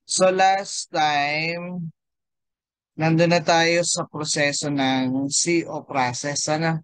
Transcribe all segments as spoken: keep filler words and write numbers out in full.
So last time, nandun na tayo sa proseso ng C O process. Ano?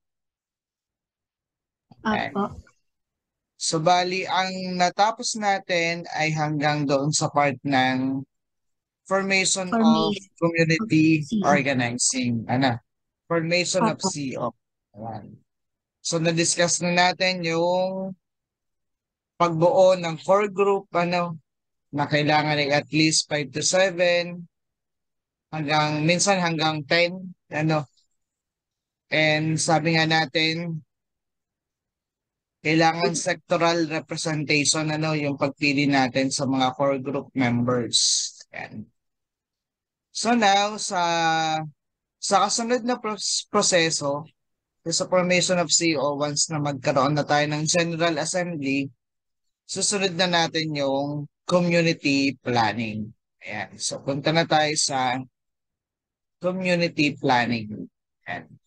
Opo, Ayan. So bali, ang natapos natin ay hanggang doon sa part ng formation of formation of community C O. organizing. Ano? Formation of Opo, C O. Ayan. So na-discuss na natin yung pagbuo ng core group, ano, na kailangan ay at least five to seven hanggang minsan hanggang ten, ano. And sabi nga natin, kailangan sectoral representation, ano, yung pagpili natin sa mga core group members. Ayan. So now, sa sa kasunod na pros- proseso, sa formation of C O, once na magkaroon na tayo ng General Assembly, susunod na natin yung community planning. Ayan. So punta na tayo sa community planning. Ayan.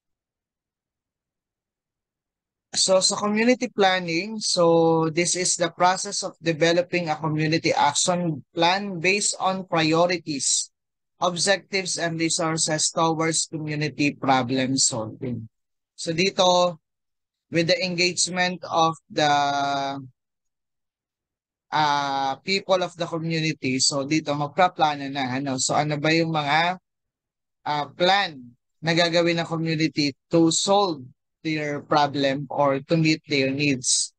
So sa community planning, so this is the process of developing a community action plan based on priorities, objectives, and resources towards community problem solving. So dito, with the engagement of the uh, people of the community, so dito magpaplano na, ano, so ano ba yung mga uh, plan na gagawin ng community to solve their problem or to meet their needs.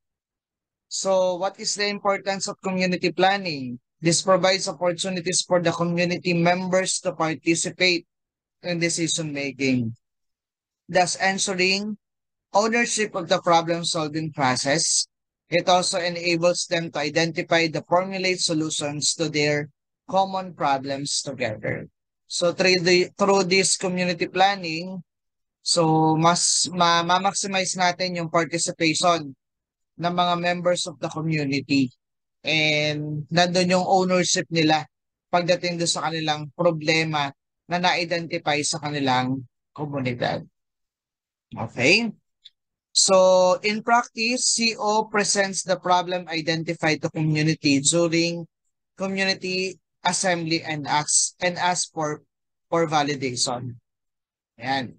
So, what is the importance of community planning? This provides opportunities for the community members to participate in decision making, thus ensuring ownership of the problem-solving process. It also enables them to identify the formulate solutions to their common problems together. So, through, the, through this community planning, so mas ma-maximize natin yung participation ng mga members of the community. And nandun yung ownership nila pagdating doon sa kanilang problema na na-identify sa kanilang komunidad. Okay? So, in practice, C O presents the problem identified to community during community assembly and asks and asks for for validation. Ayan.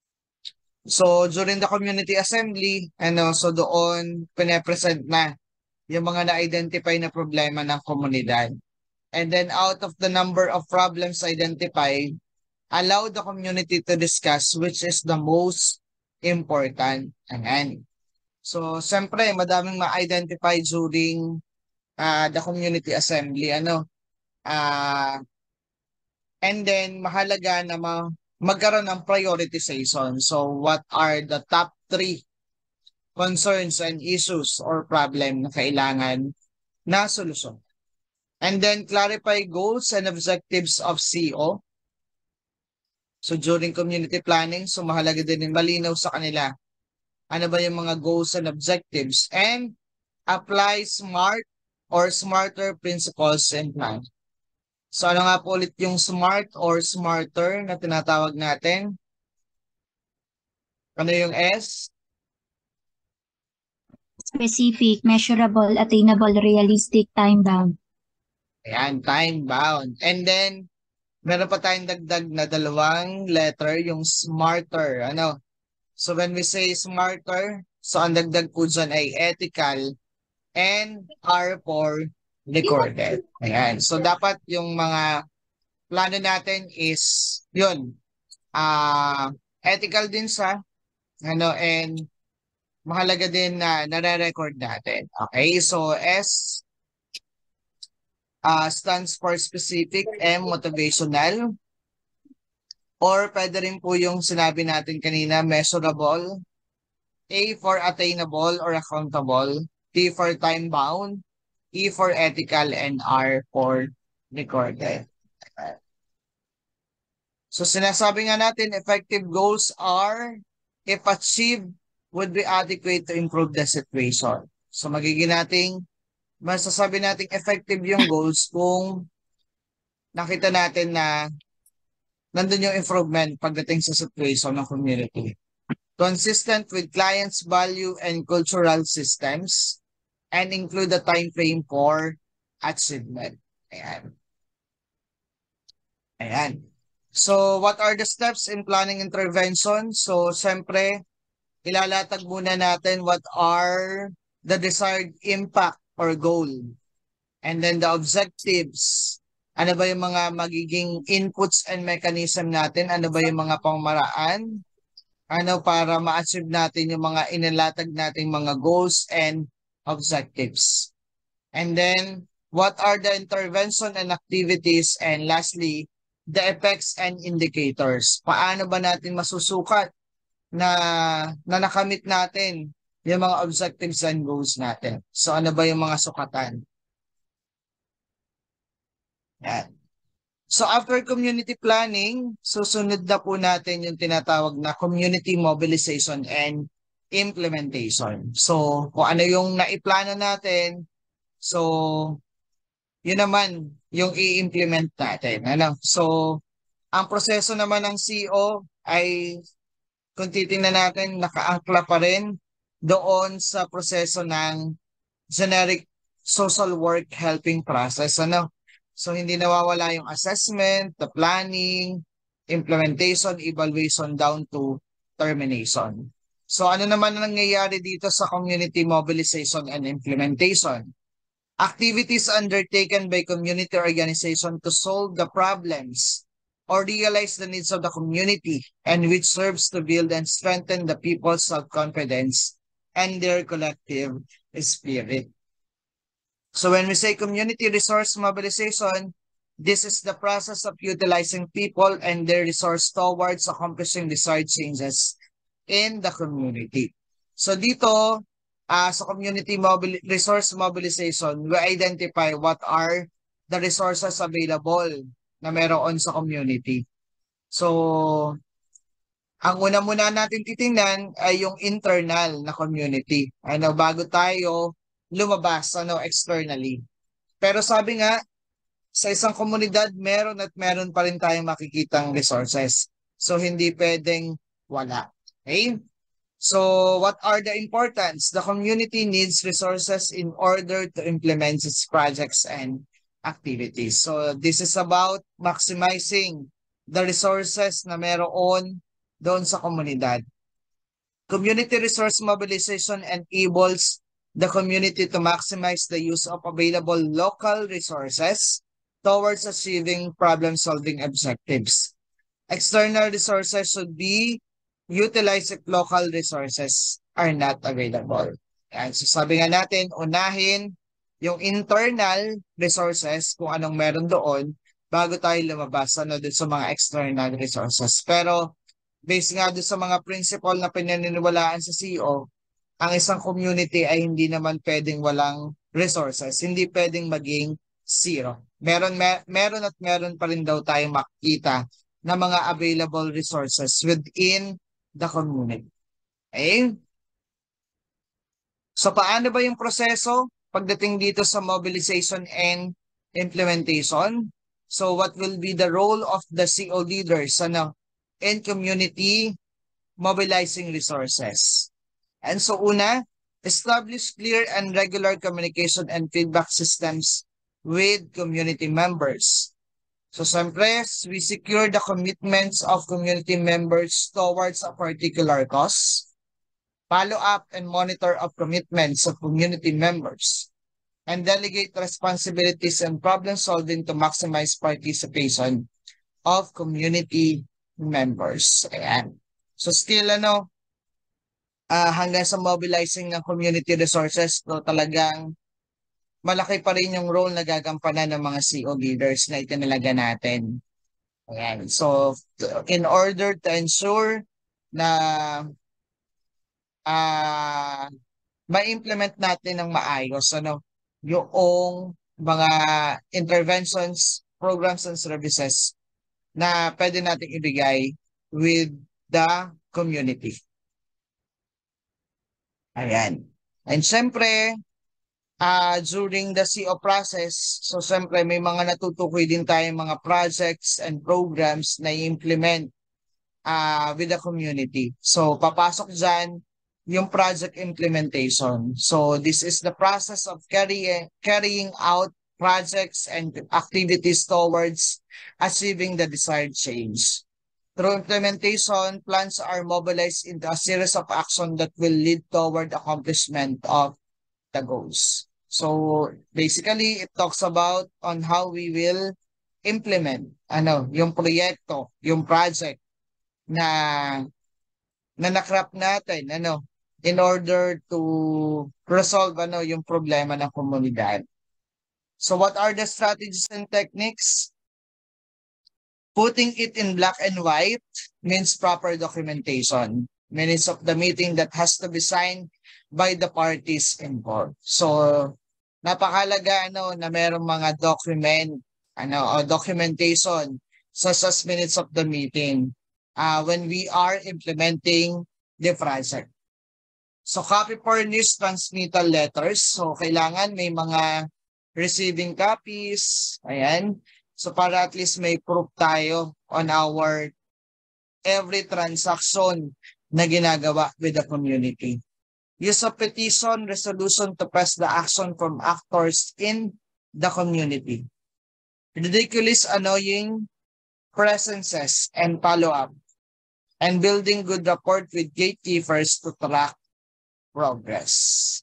So, during the community assembly, ano, so doon pine-present na yung mga na-identify na problema ng komunidad. And then out of the number of problems identified, allow the community to discuss which is the most important. Ayan. So, siyempre, madaming ma-identify during uh, the community assembly. Ano? Uh, and then, mahalaga na ma magkaroon ng prioritization. So, what are the top three concerns and issues or problem na kailangan na solusyon? And then clarify goals and objectives of C O. So during community planning, so mahalaga din yung malinaw sa kanila. Ano ba yung mga goals and objectives? And apply SMART or smarter principles and plan. So ano nga po ulit yung SMART or smarter na tinatawag natin? Ano yung S? specific, measurable, attainable, realistic, time-bound. Ayan, time bound. And then, meron pa tayong dagdag na dalawang letter, yung smarter. Ano? So when we say smarter, so ang dagdag po dyan ay ethical and R for recorded. Ayan. So dapat yung mga plano natin is yun. Uh, ethical din sa ano and mahalaga din na nare-record natin. Okay? So S uh, stands for specific, M motivational, or pwede rin po yung sinabi natin kanina, measurable, A for attainable or accountable, T for time-bound, E for ethical, and R for recorded. So sinasabi nga natin, effective goals are, if achieved, would be adequate to improve the situation. So magiging nating, masasabi nating effective yung goals kung nakita natin na nandun yung improvement pagdating sa situation ng community. Consistent with clients' value and cultural systems, and include a time frame for achievement. Ayan. Ayan. So, what are the steps in planning intervention? So, siyempre, ilalatag muna natin what are the desired impact or goal. And then the objectives. Ano ba yung mga magiging inputs and mechanism natin? Ano ba yung mga pangmaraan? Ano para ma-achieve natin yung mga inilatag nating mga goals and objectives. And then, what are the intervention and activities? And lastly, the effects and indicators. Paano ba natin masusukat na, na nakamit natin yung mga objectives and goals natin? So ano ba yung mga sukatan? Yan. So after community planning, susunod na po natin yung tinatawag na community mobilization and implementation. So kung ano yung naiplano natin, so yun naman yung i-implement natin. Ano? So ang proseso naman ng C E O ay kung titingnan natin, nakaangkla pa rin doon sa proseso ng generic social work helping process. Ano? So, hindi nawawala yung assessment, the planning, implementation, evaluation down to termination. So, ano naman ang nangyayari dito sa community mobilization and implementation? Activities undertaken by community organization to solve the problems or realize the needs of the community and which serves to build and strengthen the people's self-confidence and their collective spirit. So when we say community resource mobilization, this is the process of utilizing people and their resource towards accomplishing desired changes in the community. So dito, uh, sa community mobil resource mobilization, we identify what are the resources available na meron sa community. So, ang una muna natin titingnan ay yung internal na community. Ano, bago tayo lumabas ano, externally. Pero sabi nga, sa isang komunidad, meron at meron pa rin tayong makikitang resources. So, hindi pwedeng wala. Okay? So, what are the importance? The community needs resources in order to implement its projects and activities. So, this is about maximizing the resources na meron doon sa komunidad. Community resource mobilization enables the community to maximize the use of available local resources towards achieving problem-solving objectives. External resources should be utilized if local resources are not available. Yan. So sabi nga natin, unahin yung internal resources, kung anong meron doon, bago tayo lumabas ano, dun sa mga external resources. Pero based nga doon sa mga principle na pinaniniwalaan sa C E O, ang isang community ay hindi naman pwedeng walang resources. Hindi pwedeng maging zero. Meron, mer meron at meron pa rin daw tayong makikita na mga available resources within the community. Okay? So, paano ba yung proseso pagdating dito sa mobilization and implementation? So, what will be the role of the C E O leaders ano, in community mobilizing resources? And so una, establish clear and regular communication and feedback systems with community members. So siyempre, we secure the commitments of community members towards a particular cause. Follow up and monitor of commitments of community members. And delegate responsibilities and problem solving to maximize participation of community members. Ayan. So still ano, Uh, hanggang sa mobilizing ng community resources, so talagang malaki pa rin yung role na gagampanan ng mga C E O leaders na itinalaga natin. Ayan. So, in order to ensure na uh, ma-implement natin ng maayos ano, yung mga interventions, programs, and services na pwede natin ibigay with the community. Ayan. And syempre, uh, during the C E O process, so syempre may mga natutukoy din tayong mga projects and programs na i-implement uh, with the community. So papasok dyan yung project implementation. So this is the process of carrying, carrying out projects and activities towards achieving the desired change. Through implementation, plans are mobilized into a series of actions that will lead toward accomplishment of the goals. So basically, it talks about on how we will implement ano, yung proyekto, yung project na na nakrap natin ano in order to resolve ano yung problema ng komunidad. So what are the strategies and techniques? Putting it in black and white means proper documentation. Minutes of the meeting that has to be signed by the parties involved. So napakalaga ano na merong mga document ano o documentation such as minutes of the meeting uh, when we are implementing the project. So copy for news transmittal letters. So kailangan may mga receiving copies. Ayan. So para at least may proof tayo on our every transaction na ginagawa with the community. Use of petition resolution to press the action from actors in the community. Ridiculous annoying presences and follow-up. And building good rapport with gatekeepers to track progress.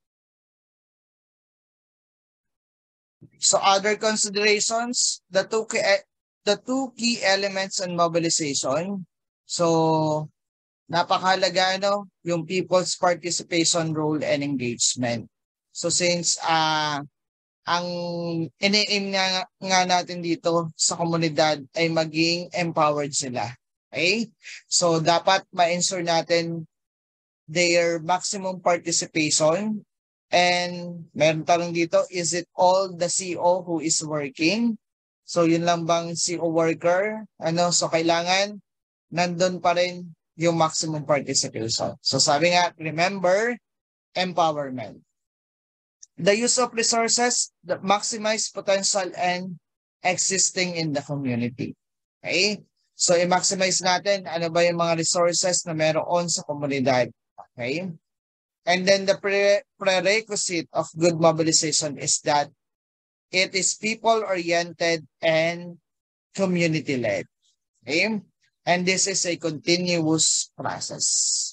So other considerations, the two key, the two key elements in mobilization. So napakahalaga no, yung people's participation role and engagement. So since uh, ang ini-aim nga, nga natin dito sa komunidad ay maging empowered sila. Okay? So dapat ma-ensure natin their maximum participation. And meron tanong dito, is it all the C O who is working? So yun lang bang C O worker? Ano, so kailangan nandun pa rin yung maximum participation. So sabi nga, remember, empowerment. The use of resources that maximize potential and existing in the community. Okay? So i-maximize natin ano ba yung mga resources na meron sa komunidad. Okay? And then the pre prerequisite of good mobilization is that it is people-oriented and community-led. Okay? And this is a continuous process.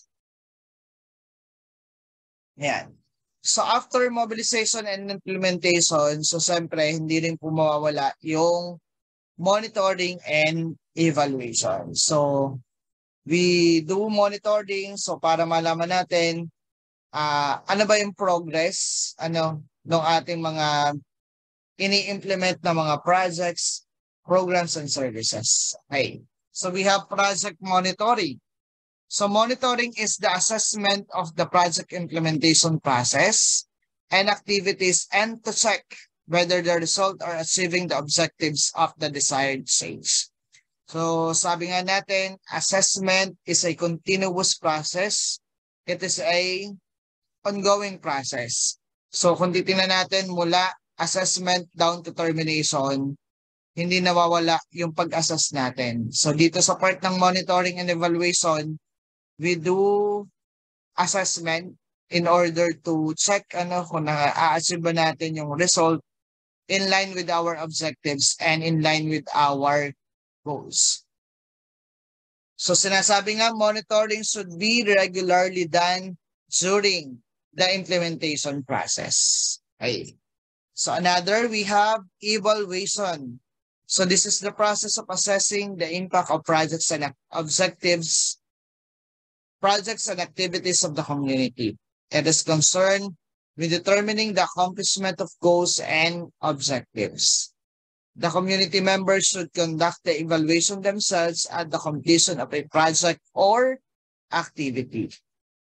Yan. So after mobilization and implementation, so siyempre hindi rin po mawawala yung monitoring and evaluation. So we do monitoring so para malaman natin Uh, ano ba yung progress ano ng ating mga ini-implement na mga projects, programs, and services. Okay. So we have project monitoring. So monitoring is the assessment of the project implementation process and activities and to check whether the result are achieving the objectives of the desired change. So sabi nga natin, assessment is a continuous process. It is a ongoing process. So kung titingnan natin mula assessment down to termination, hindi nawawala yung pag-assess natin. So dito sa part ng monitoring and evaluation, we do assessment in order to check ano kung na-achieve ba natin yung result in line with our objectives and in line with our goals. So sinasabi nga, monitoring should be regularly done during the implementation process. Okay. So another, we have evaluation. So this is the process of assessing the impact of projects and objectives, projects and activities of the community. It is concerned with determining the accomplishment of goals and objectives. The community members should conduct the evaluation themselves at the completion of a project or activity.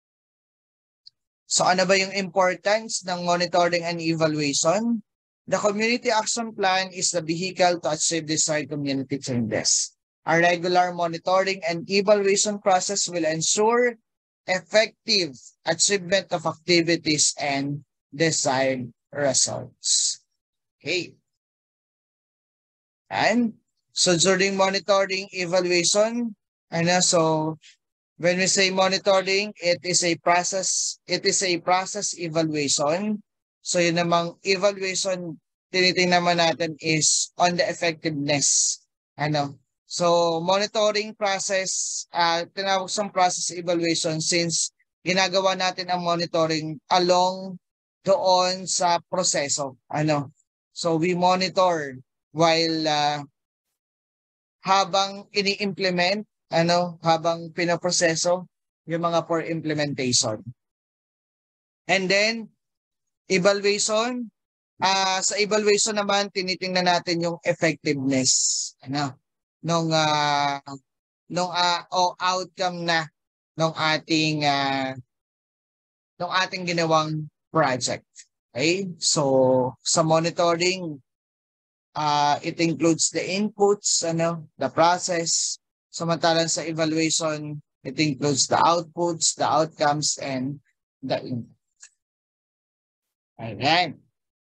So ano ba yung importance ng monitoring and evaluation? The community action plan is the vehicle to achieve desired community changes. Our regular monitoring and evaluation process will ensure effective achievement of activities and desired results. Okay. And so during monitoring, evaluation, ano, so when we say monitoring, it is a process, it is a process evaluation. So yun namang evaluation tinitingnan naman natin is on the effectiveness. Ano? So, monitoring process, uh, tinawag sa process evaluation since ginagawa natin ang monitoring along doon sa proseso. Ano? So, we monitor while uh, habang ini-implement, ano, habang pinaproseso yung mga for implementation. And then, evaluation, uh, sa evaluation naman, tinitingnan natin yung effectiveness. Ano? Nung, uh, nung uh, o outcome na ng ating, uh, nung ating ginawang project. Okay? So, sa monitoring, uh, it includes the inputs, ano, the process. Samantalang sa evaluation, it includes the outputs, the outcomes, and the input. Ayan.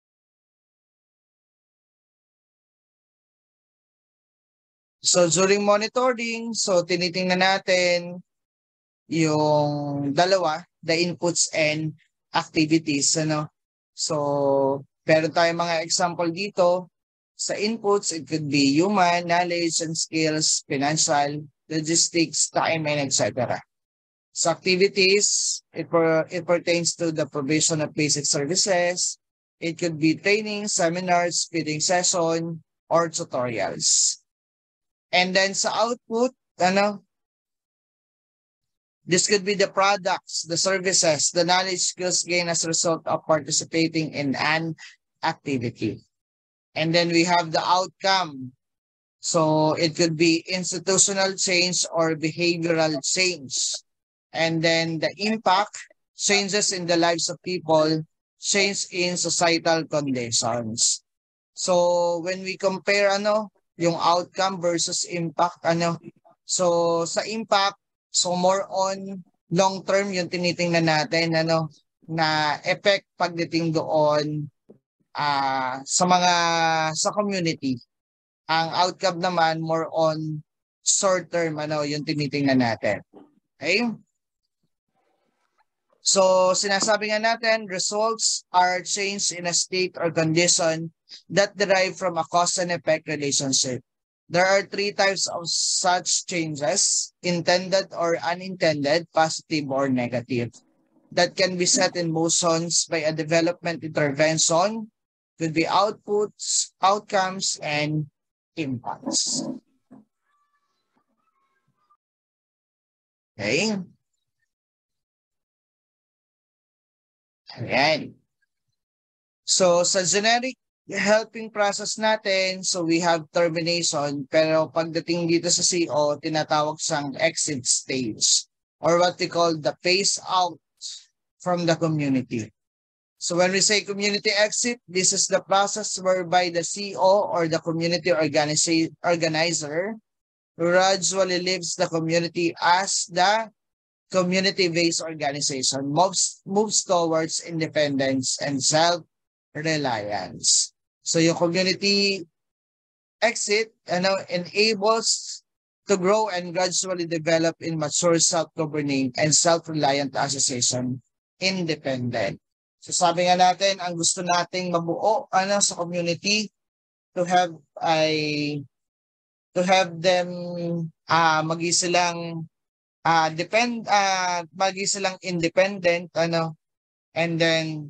So, during monitoring, so tinitingnan natin yung dalawa, the inputs and activities, ano. So, meron tayong mga example dito. Sa inputs, it could be human, knowledge and skills, financial, logistics, time, and et cetera. Sa activities, it, per, it pertains to the provision of basic services. It could be training, seminars, feeding session, or tutorials. And then sa output, ano, this could be the products, the services, the knowledge skills gained as a result of participating in an activity. And then we have the outcome. So it could be institutional change or behavioral change. And then the impact, changes in the lives of people, change in societal conditions. So when we compare ano, yung outcome versus impact, ano, so sa impact, so more on long term yung tinitingnan natin, ano, na effect pagdating doon uh, sa mga, sa community. Ang outcome naman more on short term, ano, yung tinitingnan natin. Okay? So, sinasabi nga natin, results are change in a state or condition that derive from a cause and effect relationship. There are three types of such changes, intended or unintended, positive or negative, that can be set in motions by a development intervention, could be outputs, outcomes, and impacts. Okay? Ayan. So, sa generic helping process natin, so we have termination, pero pagdating dito sa C O, tinatawag siyang exit stage, or what we call the phase out from the community. So when we say community exit, this is the process whereby the C O or the community organizer gradually leaves the community as the community-based organization moves, moves towards independence and self-reliance. So yung community exit, ano, enables to grow and gradually develop in mature self-governing and self-reliant association, independent. So sabi nga natin, ang gusto nating mabuo ano, sa community to have ay to have them uh, magi silang uh, depend uh, magi silang independent ano, and then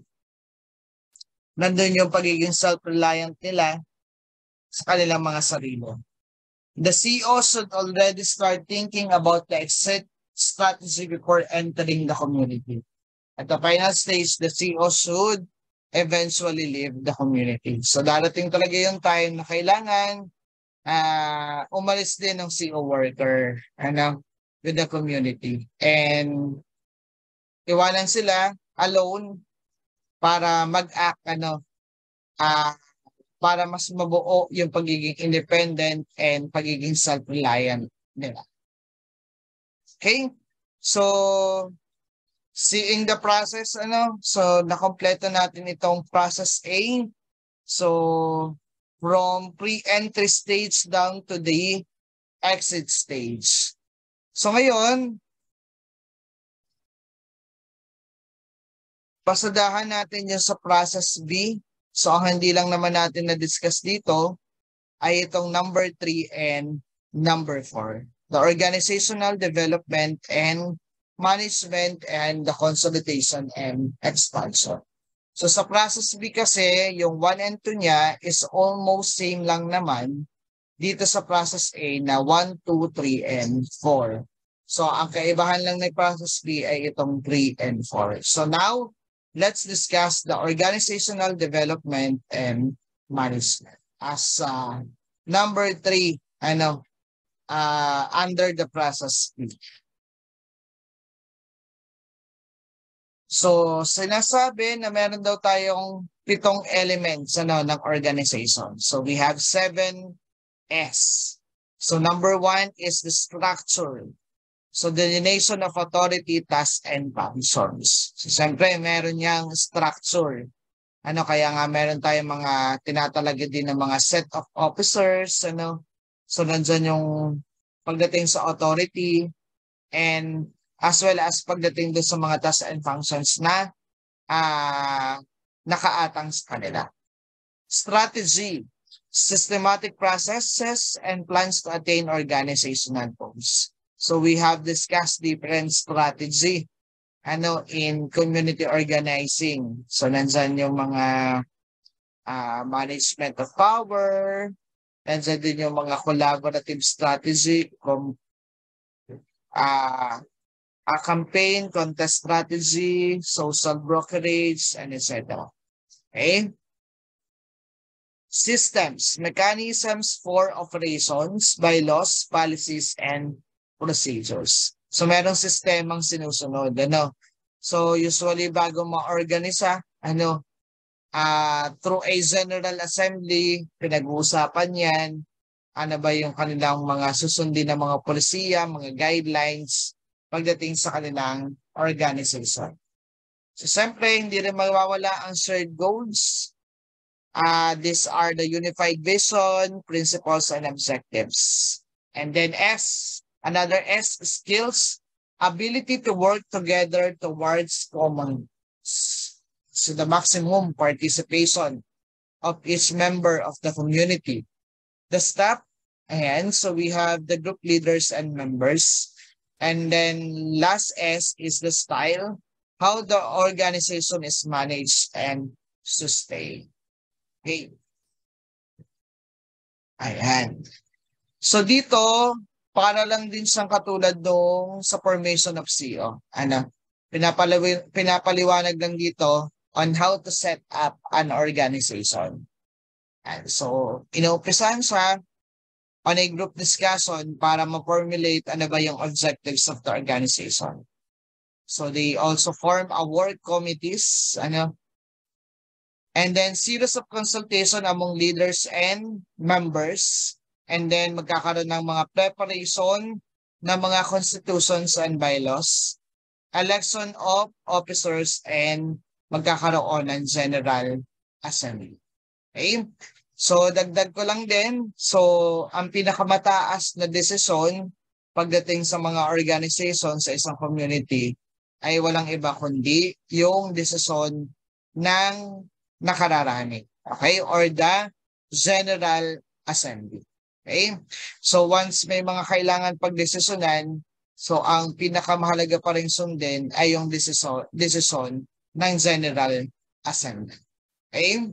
nandun yung pagiging self-reliant nila sa kanilang mga sarili. The C E O should already start thinking about the exit strategy before entering the community. At the final stage, the C E O should eventually leave the community. So darating talaga yung time na kailangan uh, umalis din ng C E O worker ano, with the community. And iwanan sila alone para mag-act ano, uh, para mas mabuo yung pagiging independent and pagiging self-reliant nila. Okay? So, seeing the process, ano, so nakompleto natin itong process A. So, from pre-entry stage down to the exit stage. So, ngayon, pasadahan natin yung sa process B. So ang hindi lang naman natin na-discuss dito ay itong number three and number four. The organizational development and management and the consolidation and expansion. So sa process B kasi, yung one and two niya is almost same lang naman dito sa process A na one, two, three, and four. So ang kaibahan lang ng process B ay itong three and four. So now, let's discuss the organizational development and management as uh, number three, ano, uh, under the process B. So, sinasabi na meron daw tayong pitong elements ano, ng organization. So, we have seven S. So, number one is the structure. So, delineation of authority, tasks, and functions. So, siyempre, meron niyang structure. Ano, kaya nga meron tayong mga tinatalaga din ng mga set of officers. Ano? So, nandyan yung pagdating sa authority and as well as pagdating doon sa mga tasks and functions na uh, nakaatang sa kanila. Strategy, systematic processes and plans to attain organizational goals. So we have discussed different strategy ano, in community organizing. So nandyan yung mga uh, management of power, nandyan din yung mga collaborative strategy, from uh, a campaign, contest strategy, social brokerage, and et cetera. Okay? Systems, mechanisms for operations, bylaws, policies, and procedures. So, merong sistemang sinusunod. Ano? So, usually, bago ma-organisa, ano, uh, through a General Assembly, pinag-uusapan yan, ano ba yung kanilang mga susundin ng mga polisiya, mga guidelines, pagdating sa kanilang organization. So, siyempre, hindi rin mawawala ang shared goals. Uh, these are the unified vision, principles, and objectives. And then S, another S, skills, ability to work together towards common. So, the maximum participation of each member of the community. The staff, and so we have the group leaders and members. And then last S is the style, how the organization is managed and sustained. Okay. Ayan. So dito, para lang din siyang katulad nung sa formation of C E O. Ano, pinapaliw pinapaliwanag lang dito on how to set up an organization. And so, inumpisahan siya on a group discussion para ma-formulate ano ba yung objectives of the organization. So they also form a work committees, ano, and then series of consultation among leaders and members, and then magkakaroon ng mga preparation ng mga constitutions and bylaws, election of officers, and magkakaroon ng General Assembly. Okay? So, dagdag ko lang din. So, ang pinakamataas na desisyon pagdating sa mga organization sa isang community ay walang iba kundi yung desisyon ng nakararami. Okay? Or the General Assembly. Okay? So, once may mga kailangan pagdesisyonan, so ang pinakamahalaga pa rin sundin ay yung desisyon, desisyon ng General Assembly. Okay?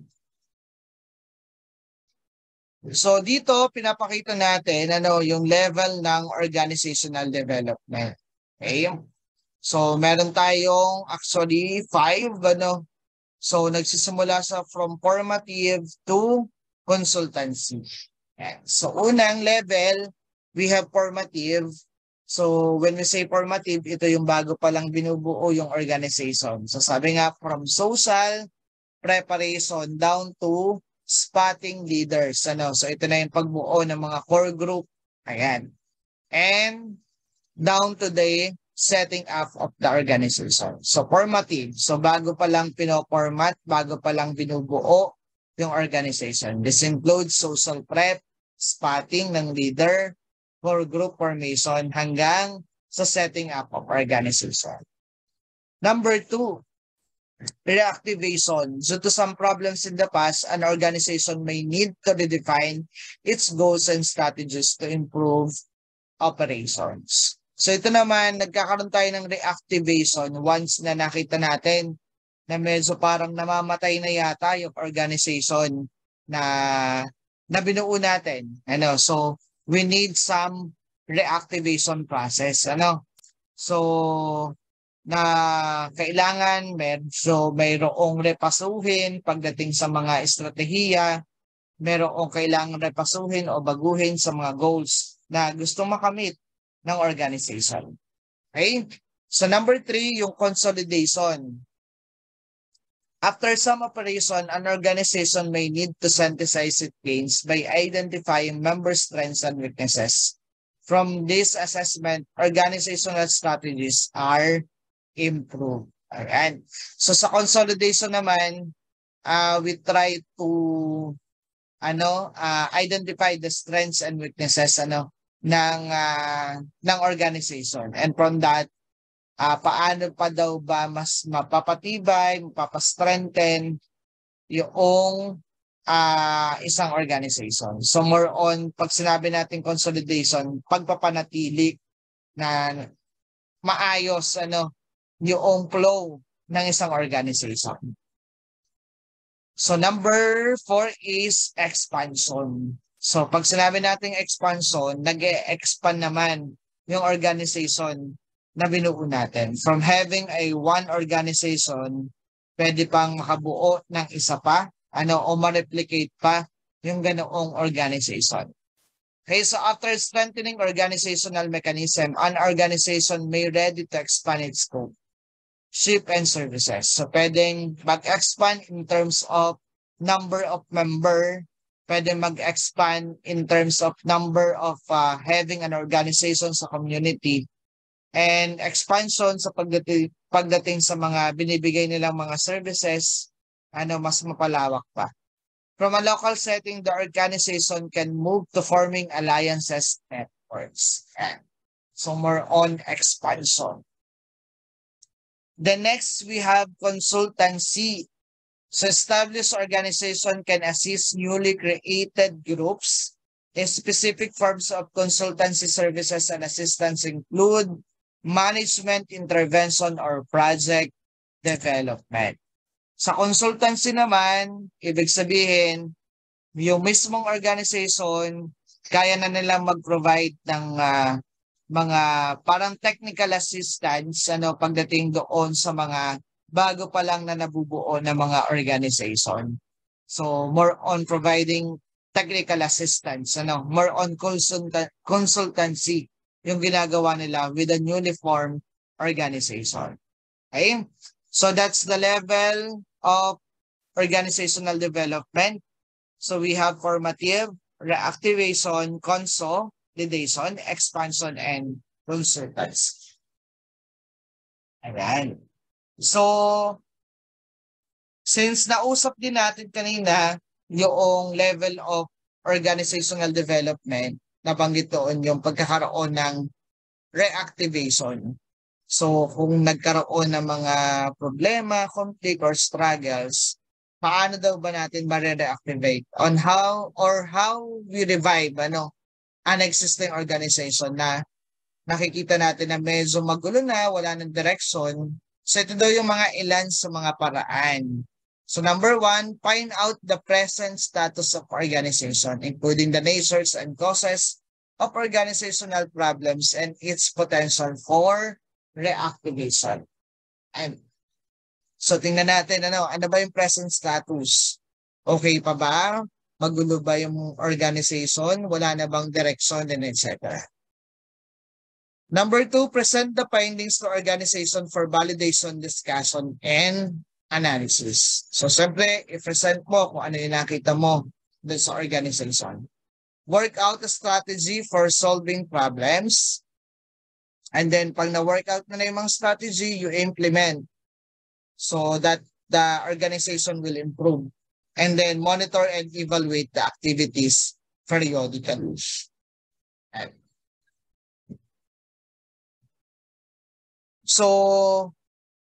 So dito pinapakita natin ano yung level ng organizational development. Okay? So meron tayong actually five ano. So nagsisimula sa from formative to consultancy. Okay. So unang level, we have formative. So when we say formative, ito yung bago pa lang binubuo yung organization. So sabi nga from social preparation down to spotting leaders. Ano? So ito na yung pagbuo ng mga core group. Ayan. And down to the setting up of the organization. So formative. So bago pa lang pino-format, bago pa lang binubuo yung organization. This includes social prep, spotting ng leader, core group formation, hanggang sa setting up of organization. Number two, reactivation. Due to some problems in the past, an organization may need to redefine its goals and strategies to improve operations. So ito naman, nagkakaroon tayo ng reactivation once na nakita natin na medyo parang namamatay na yata yung organization na, na binuo natin. Ano? So, we need some reactivation process. Ano? So, na kailangan medyo mayroong repasuhin pagdating sa mga estratehiya, mayroong kailangan repasuhin o baguhin sa mga goals na gustong makamit ng organization. Okay? So number three, yung consolidation. After some operation, an organization may need to synthesize its gains by identifying member strengths and weaknesses. From this assessment, organizational strategies are improved. Alright. So sa consolidation naman, uh, we try to ano, uh, identify the strengths and weaknesses ano ng uh, ng organization. And from that, uh, paano pa daw ba mas mapapatibay, mapapastrengthen yung uh, isang organization. So more on, pag sinabi natin consolidation, pagpapanatili na maayos ano yung flow ng isang organization. So number four is expansion. So pag sinabi natin expansion, nag-e-expand naman yung organization na binuo natin. From having a one organization, pwede pang makabuo ng isa pa, ano, o ma-replicate pa yung ganoong organization. Okay, so after strengthening organizational mechanism, an organization may ready to expand its scope, ship, and services. So pwedeng mag-expand in terms of number of member, pwedeng mag-expand in terms of number of uh, having an organization sa community, and expansion sa pagdating, pagdating sa mga binibigay nilang mga services, ano, mas mapalawak pa. From a local setting, the organization can move to forming alliances networks. So more on expansion. The next, we have consultancy. So established organization can assist newly created groups. The specific forms of consultancy services and assistance include management intervention or project development. Sa consultancy naman, ibig sabihin, yung mismong organization, kaya na nilang mag-provide ng uh, mga parang technical assistance ano pagdating doon sa mga bago pa lang na nabubuo ng mga organization. So more on providing technical assistance, ano, more on consulta- consultancy yung ginagawa nila with a newly formed organization. Okay? So that's the level of organizational development. So we have formative, reactivation, consolidation, expansion, and consultancy. Ayan. So, since nausap din natin kanina yung level of organizational development, nabanggit doon yung pagkakaroon ng reactivation. So, kung nagkaroon ng mga problema, conflict, or struggles, paano daw ba natin ma-reactivate on how or how we revive ano, an existing organization na nakikita natin na medyo magulo na, wala ng direction. So ito daw yung mga ilan sa mga paraan. So number one, find out the present status of organization, including the natures and causes of organizational problems and its potential for reactivation. And so tingnan natin, ano, ano ba yung present status? Okay pa ba? Magulo ba yung organization? Wala na bang direction, and et cetera. Number two, present the findings to organization for validation, discussion, and analysis. So, siyempre, i-present mo kung ano yung nakita mo dun sa organization. Work out a strategy for solving problems. And then, pag na-work out na na yung mga strategy, you implement so that the organization will improve. And then, monitor and evaluate the activities periodically. And so,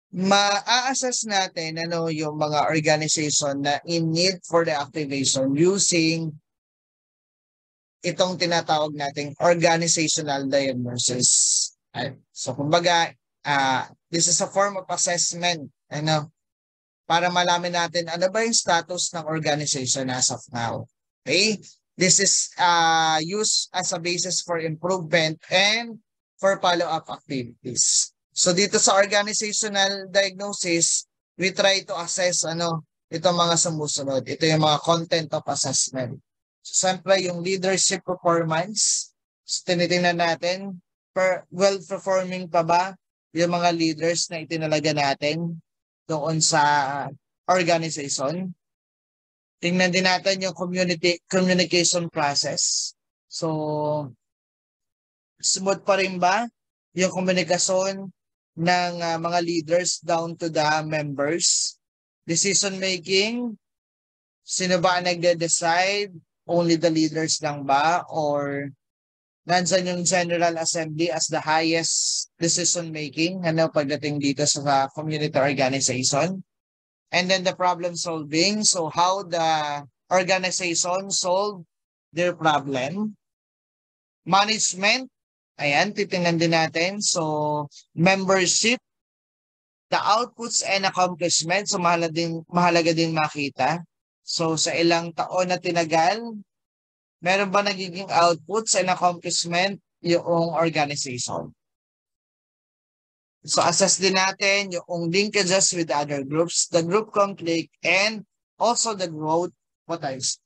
ma-assess natin ano yung mga organization na in need for the activation using itong tinatawag nating organizational diagnosis. Ay, so kumbaga, uh, this is a form of assessment ano, para malaman natin ano ba yung status ng organization as of now. Okay? This is uh, used as a basis for improvement and for follow-up activities. So dito sa organizational diagnosis, we try to assess ano itong mga sumusunod. Ito yung mga content of assessment. So siyempre yung leadership performance. So tinitingnan natin, per, well-performing pa ba yung mga leaders na itinalaga natin doon sa organization. Tingnan din natin yung community communication process. So, smooth pa rin ba yung komunikasyon ng uh, mga leaders down to the members? Decision making, sino ba ang nagde-decide? Only the leaders lang ba? Or nandyan yung General Assembly as the highest decision making ano, pagdating dito sa community organization? And then the problem solving. So how the organization solve their problem. Management. Ayan, titingnan din natin. So membership. The outputs and accomplishments. So mahalaga din, mahalaga din makita. So sa ilang taon na tinagal, meron ba nagiging outputs and accomplishment yung organization? So assess din natin yung linkages with the other groups, the group conflict, and also the growth potential.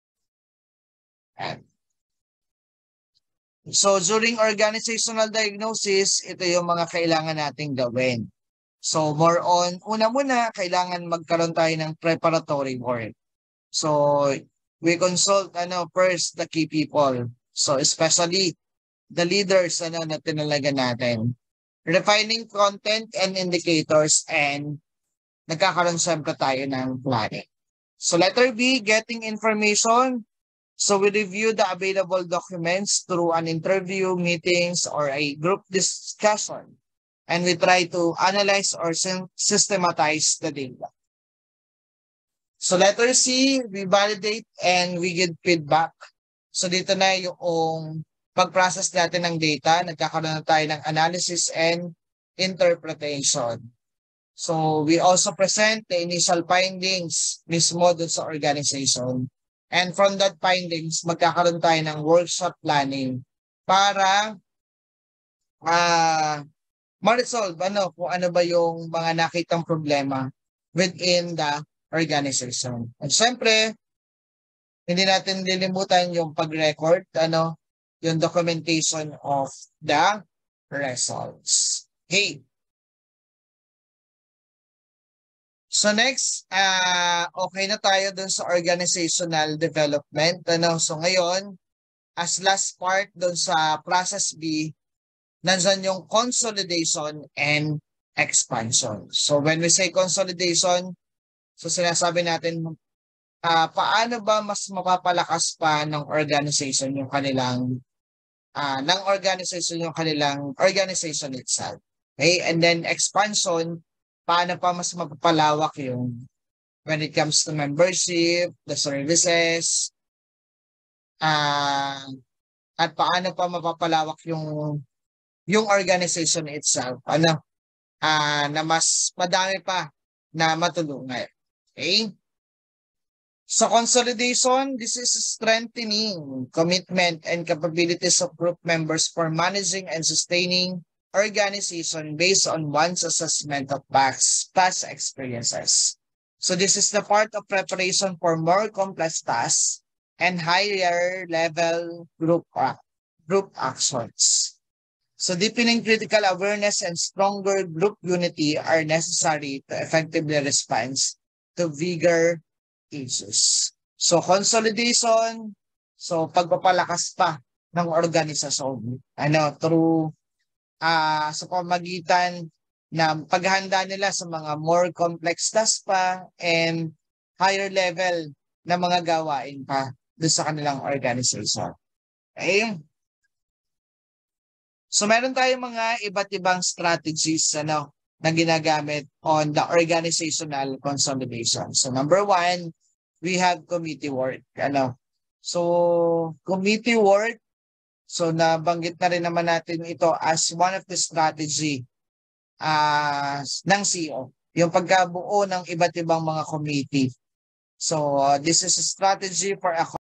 So during organizational diagnosis, ito yung mga kailangan nating gawin. So more on, una muna, kailangan magkaroon tayo ng preparatory work. So we consult ano first the key people. So especially the leaders ano na tinalaga natin. Refining content and indicators, and nagkakaroon siyempre tayo ng planning. So letter B, getting information. So we review the available documents through an interview, meetings, or a group discussion. And we try to analyze or systematize the data. So letter C, we validate and we give feedback. So dito na yung pag-process natin ng data, nagkakaroon na tayo ng analysis and interpretation. So we also present the initial findings mismo dun sa organization. And from that findings, magkakaroon tayo ng workshop planning para uh, ma-resolve ano, kung ano ba yung mga nakitang problema within the organization. And syempre, hindi natin lilimutan yung pag-record, ano, yung documentation of the results. Okay. So next, uh, okay na tayo dun sa organizational development. Ano? So ngayon, as last part dun sa process B, nandyan yung consolidation and expansion. So when we say consolidation, so sinasabi natin, uh, paano ba mas mapapalakas pa ng organization yung kanilang Uh, ng organization yung kanilang organization itself. Okay? And then expansion, paano pa mas magpapalawak yung when it comes to membership, the services, uh, at paano pa mapapalawak yung yung organization itself. Ano? Uh, na mas madami pa na matulungan. Okay? So consolidation, this is strengthening commitment and capabilities of group members for managing and sustaining organization based on one's assessment of past, past experiences. So this is the part of preparation for more complex tasks and higher level group, uh, group actions. So deepening critical awareness and stronger group unity are necessary to effectively respond to vigor issues. So consolidation, so pagpapalakas pa ng organisasyon, ano, through uh, sa pamagitan ng paghahanda nila sa mga more complex tasks pa and higher level na mga gawain pa doon sa kanilang organization. Okay? So meron tayong mga iba't ibang strategies ano na ginagamit on the organizational consolidation. So number one, we have committee work. Ano? So committee work, so nabanggit na rin naman natin ito as one of the strategy uh, ng C E O. Yung pagkabuo ng iba't ibang mga committee. So uh, this is a strategy for a